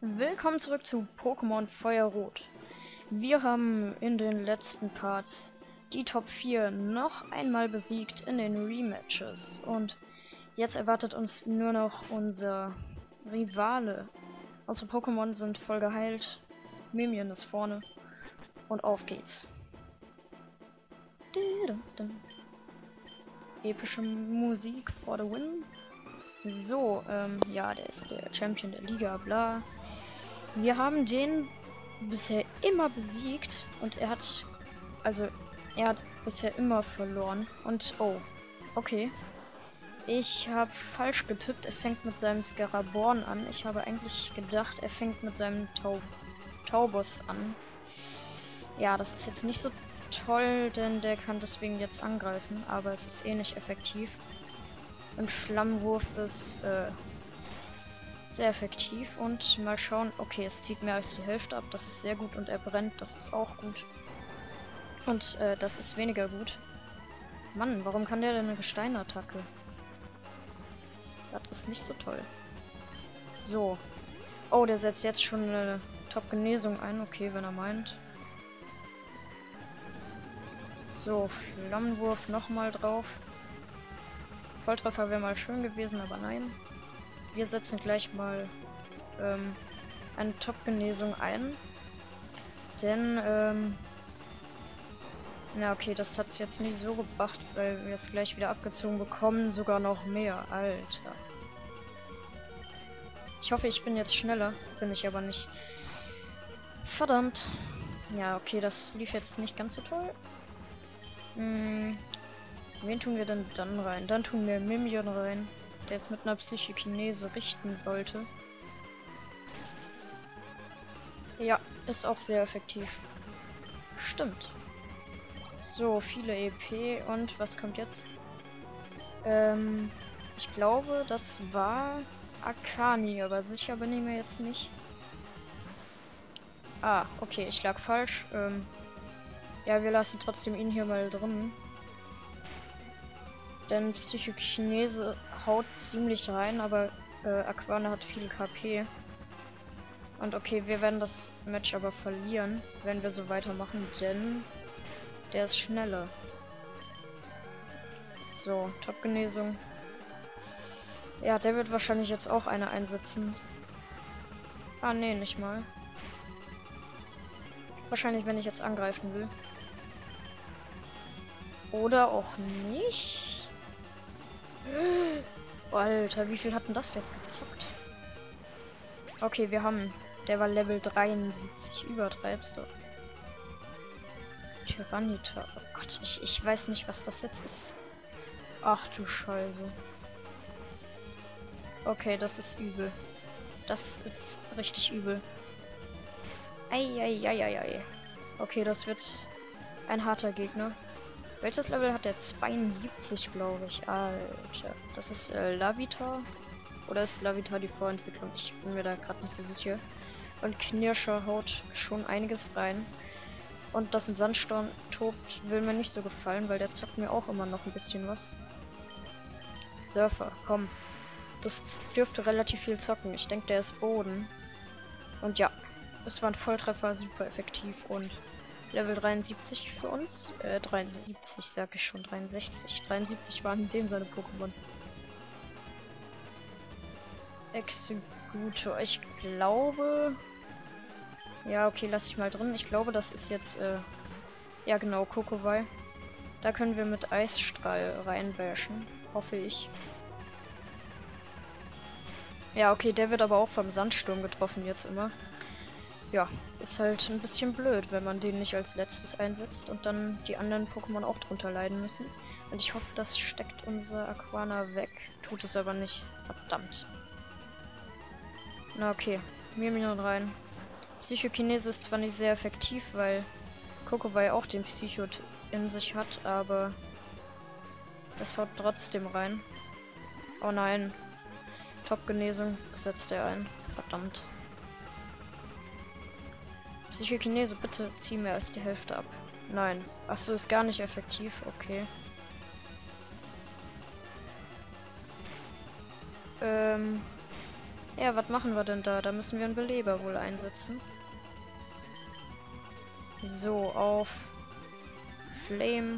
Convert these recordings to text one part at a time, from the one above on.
Willkommen zurück zu Pokémon Feuerrot. Wir haben in den letzten Parts die Top 4 noch einmal besiegt in den Rematches. Und jetzt erwartet uns nur noch unser Rivale. Unsere Pokémon sind voll geheilt. Mimian ist vorne. Und auf geht's. Epische Musik for the win. So, ja, der ist der Champion der Liga, bla. Wir haben den bisher immer besiegt und er hat bisher immer verloren. Und oh, okay. Ich habe falsch getippt, er fängt mit seinem Scaraborn an. Ich habe eigentlich gedacht, er fängt mit seinem Taubos an. Ja, das ist jetzt nicht so toll, denn der kann deswegen jetzt angreifen, aber es ist eh nicht effektiv. Und Flammenwurf ist sehr effektiv und mal schauen. Okay, es zieht mehr als die Hälfte ab, das ist sehr gut, und er brennt, das ist auch gut. Und das ist weniger gut. Mann, warum kann der denn eine Gesteinattacke? Das ist nicht so toll. So. Oh, der setzt jetzt schon eine Top-Genesung ein. Okay, wenn er meint. So, Flammenwurf nochmal drauf. Volltreffer wäre mal schön gewesen, aber nein. Wir setzen gleich mal eine Top-Genesung ein. Denn, na okay, das hat es jetzt nicht so gebracht, weil wir es gleich wieder abgezogen bekommen. Sogar noch mehr, Alter. Ich hoffe, ich bin jetzt schneller. Bin ich aber nicht. Verdammt. Ja, okay, das lief jetzt nicht ganz so toll. Wen tun wir denn dann rein? Dann tun wir Mimian rein, der es mit einer Psychokinese richten sollte. Ja, ist auch sehr effektiv. Stimmt. So, viele EP und was kommt jetzt? Ich glaube, das war Akani, aber sicher bin ich mir jetzt nicht. Ah, okay, ich lag falsch. Ja, wir lassen trotzdem ihn hier mal drin. Denn Psychokinese haut ziemlich rein, aber Aquana hat viel KP. Und okay, wir werden das Match aber verlieren, wenn wir so weitermachen, denn der ist schneller. So, Top-Genesung. Ja, der wird wahrscheinlich jetzt auch eine einsetzen. Ah, nee, nicht mal. Wahrscheinlich, wenn ich jetzt angreifen will. Oder auch nicht. Alter, wie viel hat denn das jetzt gezockt? Okay, wir haben... Der war Level 73. Übertreibst du. Tyranitar. Oh Gott, ich weiß nicht, was das jetzt ist. Ach du Scheiße. Okay, das ist übel. Das ist richtig übel. Eieieiei. Okay, das wird ein harter Gegner. Welches Level hat der? 72, glaube ich. Alter. Das ist Lavitar. Oder ist Lavitar die Vorentwicklung? Ich bin mir da gerade nicht so sicher. Und Knirscher haut schon einiges rein. Und dass ein Sandsturm tobt, will mir nicht so gefallen, weil der zockt mir auch immer noch ein bisschen was. Surfer, komm. Das dürfte relativ viel zocken. Ich denke, der ist Boden. Und ja, es war ein Volltreffer, super effektiv. Und Level 73 für uns. 73 sag ich schon, 63. 73 waren in dem seine Pokémon. Executor, ich glaube... Ja, okay, lass ich mal drin. Ich glaube, das ist jetzt, ja genau, Kokowai. Da können wir mit Eisstrahl reinbashen. Hoffe ich. Ja, okay, der wird aber auch vom Sandsturm getroffen jetzt immer. Ja, ist halt ein bisschen blöd, wenn man den nicht als letztes einsetzt und dann die anderen Pokémon auch drunter leiden müssen. Und ich hoffe, das steckt unser Aquana weg. Tut es aber nicht. Verdammt. Na okay, Mimian rein. Psychokinese ist zwar nicht sehr effektiv, weil Kokowai auch den Psycho in sich hat, aber es haut trotzdem rein. Oh nein. Top-Genesung setzt er ein. Verdammt. Psychokinese, bitte zieh mehr als die Hälfte ab. Nein. Achso, ist gar nicht effektiv. Okay. Ja, was machen wir denn da? Da müssen wir einen Beleber wohl einsetzen. So, auf Flame.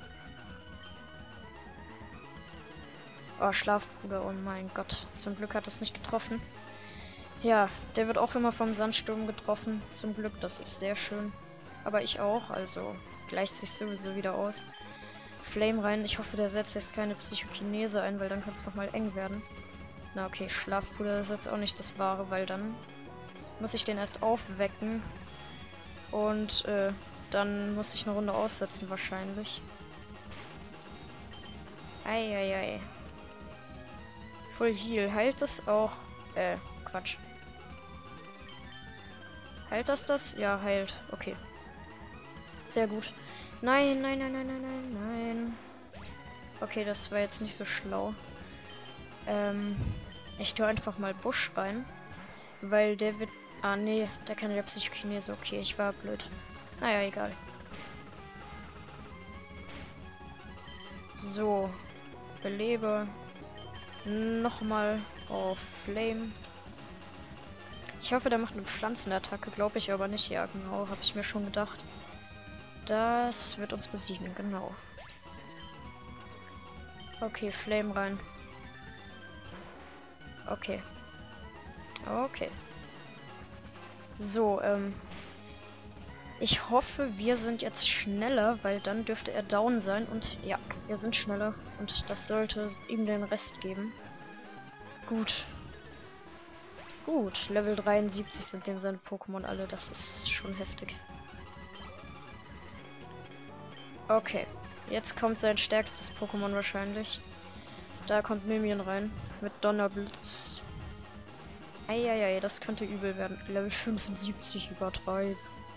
Oh, Schlafbruder, oh mein Gott. Zum Glück hat es nicht getroffen. Ja, der wird auch immer vom Sandsturm getroffen. Zum Glück, das ist sehr schön. Aber ich auch, also gleicht sich sowieso wieder aus. Flame rein. Ich hoffe, der setzt jetzt keine Psychokinese ein, weil dann kann es nochmal eng werden. Na okay, Schlafbruder ist jetzt auch nicht das Wahre, weil dann muss ich den erst aufwecken. Und dann muss ich eine Runde aussetzen wahrscheinlich. Eieiei. Full Heal. Heilt das auch? Quatsch. Heilt das? Ja, heilt. Okay. Sehr gut. Nein, nein, nein, nein, nein, nein, nein. Okay, das war jetzt nicht so schlau. Ich tue einfach mal Busch rein. Weil der wird... Ah, nee, der kann ja Psychokinese. Okay, ich war blöd. Naja, egal. So. Belebe. Nochmal auf Flame. Ich hoffe, der macht eine Pflanzenattacke. Glaube ich aber nicht. Ja, genau. Habe ich mir schon gedacht. Das wird uns besiegen. Genau. Okay, Flame rein. Okay. Okay. So, ich hoffe, wir sind jetzt schneller, weil dann dürfte er down sein. Und ja, wir sind schneller. Und das sollte ihm den Rest geben. Gut. Gut, Level 73 sind dem seine Pokémon alle. Das ist schon heftig. Okay, jetzt kommt sein stärkstes Pokémon wahrscheinlich. Da kommt Mimion rein. Mit Donnerblitz. Eieiei, das könnte übel werden. Level 75 übertreiben.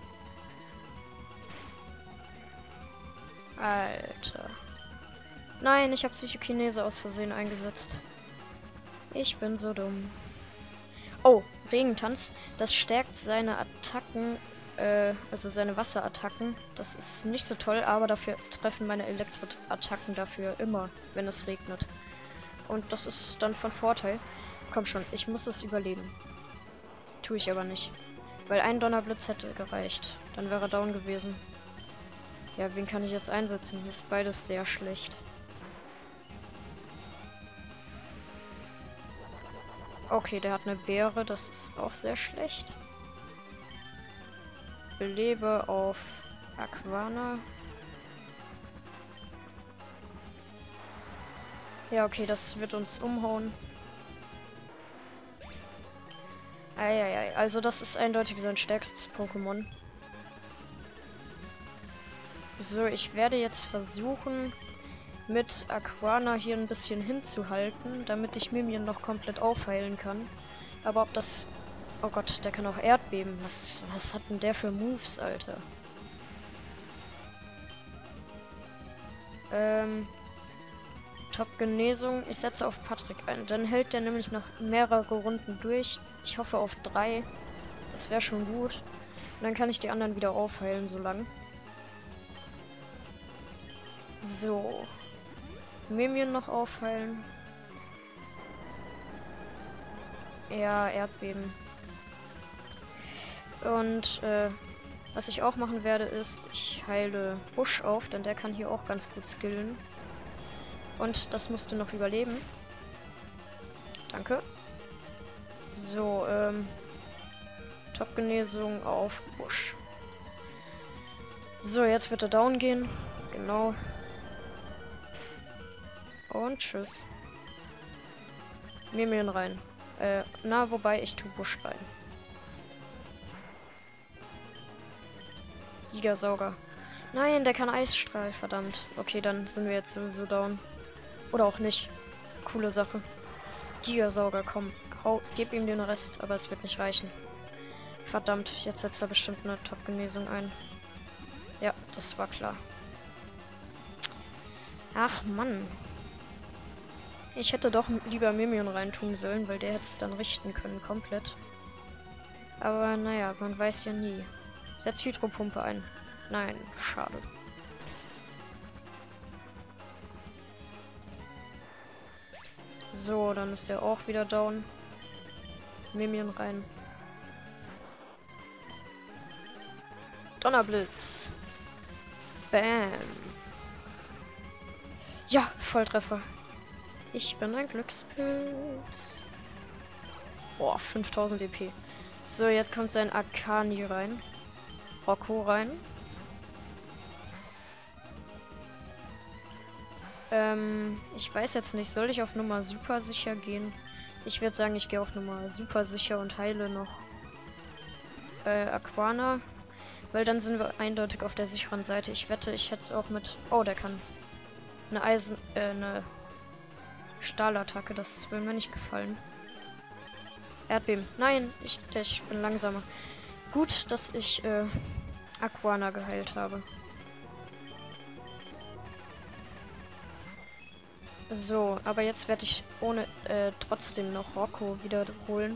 Alter. Nein, ich habe Psychokinese aus Versehen eingesetzt. Ich bin so dumm. Oh, Regentanz. Das stärkt seine Attacken, also seine Wasserattacken. Das ist nicht so toll, aber dafür treffen meine Elektroattacken dafür immer, wenn es regnet. Und das ist dann von Vorteil. Komm schon, ich muss es überleben. Tue ich aber nicht. Weil ein Donnerblitz hätte gereicht. Dann wäre er down gewesen. Ja, wen kann ich jetzt einsetzen? Hier ist beides sehr schlecht. Okay, der hat eine Beere, das ist auch sehr schlecht. Belebe auf Aquana. Ja, okay, das wird uns umhauen. Eieiei, also das ist eindeutig sein stärkstes Pokémon. So, ich werde jetzt versuchen, mit Aquana hier ein bisschen hinzuhalten, damit ich Mimion noch komplett aufheilen kann. Aber ob das... Oh Gott, der kann auch Erdbeben. Was hat denn der für Moves, Alter? Top-Genesung. Ich setze auf Patrick ein. Dann hält der nämlich noch mehrere Runden durch. Ich hoffe auf 3. Das wäre schon gut. Und dann kann ich die anderen wieder aufheilen, so lang. So. Mimion noch aufheilen. Ja, Erdbeben. Und was ich auch machen werde ist, ich heile Busch auf, denn der kann hier auch ganz gut skillen. Und das musst du noch überleben. Danke. So, Top-Genesung auf Busch. So, jetzt wird er down gehen. Genau. Und tschüss. Mimion rein. Na, wobei ich tu Busch rein. Gigasauger. Nein, der kann Eisstrahl, verdammt. Okay, dann sind wir jetzt sowieso down. Oder auch nicht. Coole Sache. Gigasauger, komm. Gib ihm den Rest, aber es wird nicht reichen. Verdammt, jetzt setzt er bestimmt eine Top-Genesung ein. Ja, das war klar. Ach Mann. Ich hätte doch lieber Mimion reintun sollen, weil der hätte es dann richten können, komplett. Aber naja, man weiß ja nie. Setz Hydropumpe ein. Nein, schade. So, dann ist der auch wieder down. Mimion rein. Donnerblitz. Bam. Ja, Volltreffer. Ich bin ein Glückspilz. Boah, 5000 DP. So, jetzt kommt sein Akani rein. Rocco rein. Ich weiß jetzt nicht, soll ich auf Nummer super sicher gehen? Ich würde sagen, ich gehe auf Nummer super sicher und heile noch Aquana. Weil dann sind wir eindeutig auf der sicheren Seite. Ich wette, ich hätte es auch mit... Oh, der kann eine Stahlattacke. Das will mir nicht gefallen. Erdbeben. Nein, ich bin langsamer. Gut, dass ich Aquana geheilt habe. So, aber jetzt werde ich ohne trotzdem noch Rocco wiederholen.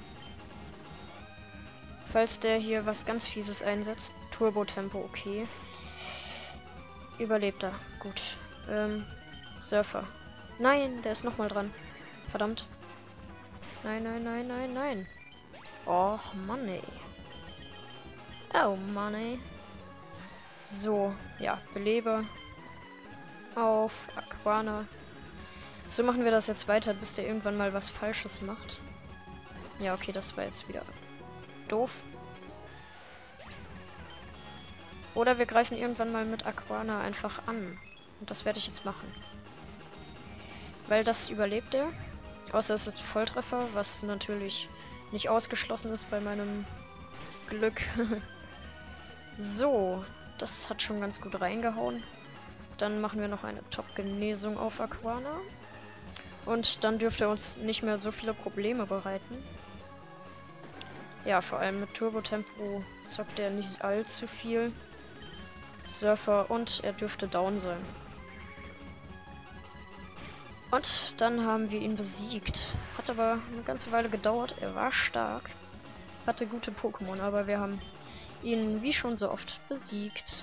Falls der hier was ganz Fieses einsetzt. Turbo-Tempo, okay. Überlebt er. Gut. Surfer. Nein, der ist nochmal dran. Verdammt. Nein, nein, nein, nein, nein. Och, Mann, ey. Oh, Mann, ey. So, ja, belebe. Auf Aquana. So machen wir das jetzt weiter, bis der irgendwann mal was Falsches macht. Ja, okay, das war jetzt wieder doof. Oder wir greifen irgendwann mal mit Aquana einfach an. Und das werde ich jetzt machen. Weil das überlebt er. Außer es ist Volltreffer, was natürlich nicht ausgeschlossen ist bei meinem Glück. So, das hat schon ganz gut reingehauen. Dann machen wir noch eine Top-Genesung auf Aquana. Und dann dürfte er uns nicht mehr so viele Probleme bereiten. Ja, vor allem mit Turbo-Tempo zockt er nicht allzu viel. Surfer und er dürfte down sein. Und dann haben wir ihn besiegt. Hat aber eine ganze Weile gedauert. Er war stark. Hatte gute Pokémon, aber wir haben ihn wie schon so oft besiegt.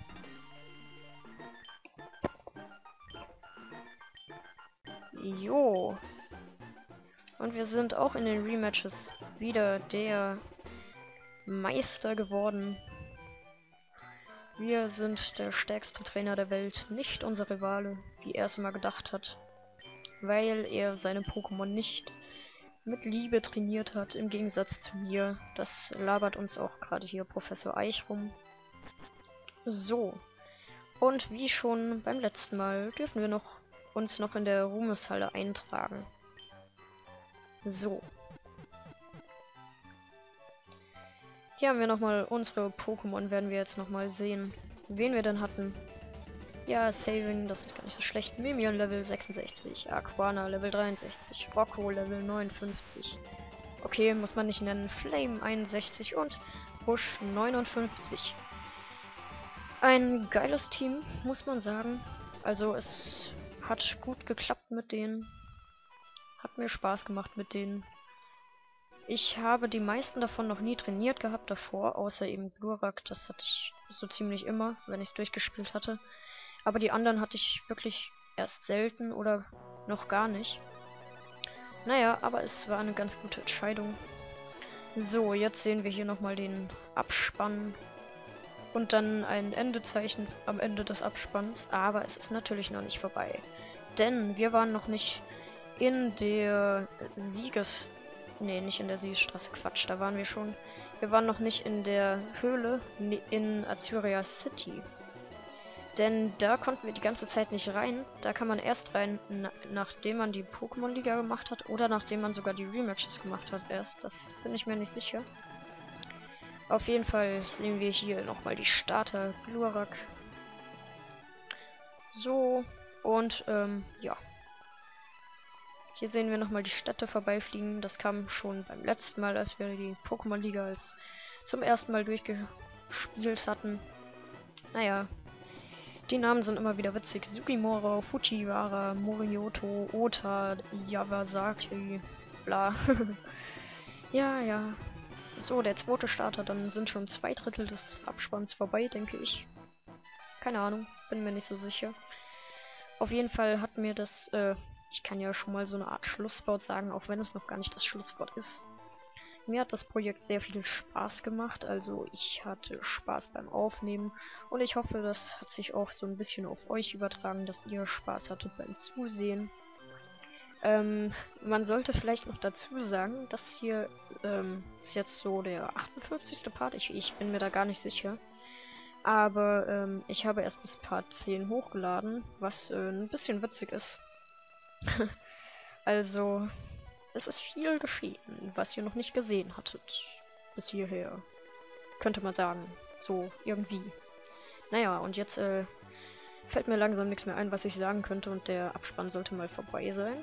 Jo. Und wir sind auch in den Rematches wieder der Meister geworden. Wir sind der stärkste Trainer der Welt, nicht unser Rivale, wie er es immer gedacht hat. Weil er seine Pokémon nicht mit Liebe trainiert hat, im Gegensatz zu mir. Das labert uns auch gerade hier Professor Eich rum. So. Und wie schon beim letzten Mal dürfen wir uns noch in der Ruhmeshalle eintragen. So. Hier haben wir nochmal unsere Pokémon, werden wir jetzt nochmal sehen, wen wir denn hatten. Ja, Saving, das ist gar nicht so schlecht. Mimion Level 66, Aquana Level 63, Rocco Level 59. Okay, muss man nicht nennen. Flame 61 und Bush 59. Ein geiles Team, muss man sagen. Also es hat gut geklappt mit denen. Hat mir Spaß gemacht mit denen. Ich habe die meisten davon noch nie trainiert gehabt davor, außer eben Glurak. Das hatte ich so ziemlich immer, wenn ich es durchgespielt hatte. Aber die anderen hatte ich wirklich erst selten oder noch gar nicht. Naja, aber es war eine ganz gute Entscheidung. So, jetzt sehen wir hier nochmal den Abspann. Und dann ein Endezeichen am Ende des Abspanns. Aber es ist natürlich noch nicht vorbei. Denn wir waren noch nicht in der Nee, nicht in der Siegesstraße. Quatsch, da waren wir schon. Wir waren noch nicht in der Höhle in Azuria City. Denn da konnten wir die ganze Zeit nicht rein. Da kann man erst rein, nachdem man die Pokémon-Liga gemacht hat. Oder nachdem man sogar die Rematches gemacht hat erst. Das bin ich mir nicht sicher. Auf jeden Fall sehen wir hier nochmal die Starter. Glurak. So. Und, ja. Hier sehen wir nochmal die Städte vorbeifliegen. Das kam schon beim letzten Mal, als wir die Pokémon-Liga zum ersten Mal durchgespielt hatten. Naja. Die Namen sind immer wieder witzig. Sugimura, Fujiwara, Morioto, Ota, Yawasaki, bla. Ja, ja. So, der zweite Starter, dann sind schon 2/3 des Abspanns vorbei, denke ich. Keine Ahnung, bin mir nicht so sicher. Auf jeden Fall hat mir das, ich kann ja schon mal so eine Art Schlusswort sagen, auch wenn es noch gar nicht das Schlusswort ist. mir hat das Projekt sehr viel Spaß gemacht. Also ich hatte Spaß beim Aufnehmen und ich hoffe, das hat sich auch so ein bisschen auf euch übertragen, dass ihr Spaß hattet beim Zusehen. Man sollte vielleicht noch dazu sagen, das hier ist jetzt so der 48. Part. Ich bin mir da gar nicht sicher. Aber ich habe erst bis Part 10 hochgeladen, was ein bisschen witzig ist. Also, es ist viel geschehen, was ihr noch nicht gesehen hattet. Bis hierher. Könnte man sagen. So, irgendwie. Naja, und jetzt fällt mir langsam nichts mehr ein, was ich sagen könnte, und der Abspann sollte mal vorbei sein.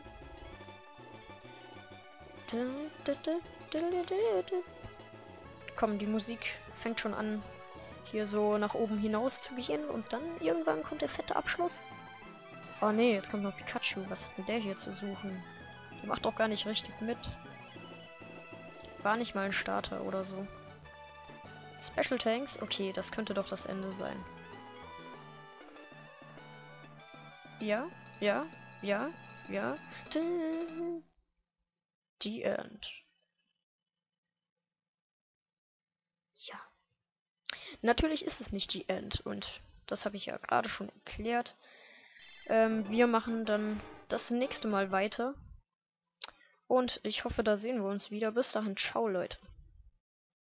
Komm, die Musik fängt schon an, hier so nach oben hinaus zu gehen, und dann irgendwann kommt der fette Abschluss. Oh nee, jetzt kommt noch Pikachu. Was hat denn der hier zu suchen? Der macht doch gar nicht richtig mit. War nicht mal ein Starter oder so. Special Tanks? Okay, das könnte doch das Ende sein. Ja, ja, ja, ja. The End. Ja. Natürlich ist es nicht die End, und das habe ich ja gerade schon erklärt. Wir machen dann das nächste Mal weiter. Und ich hoffe, da sehen wir uns wieder. Bis dahin, ciao Leute.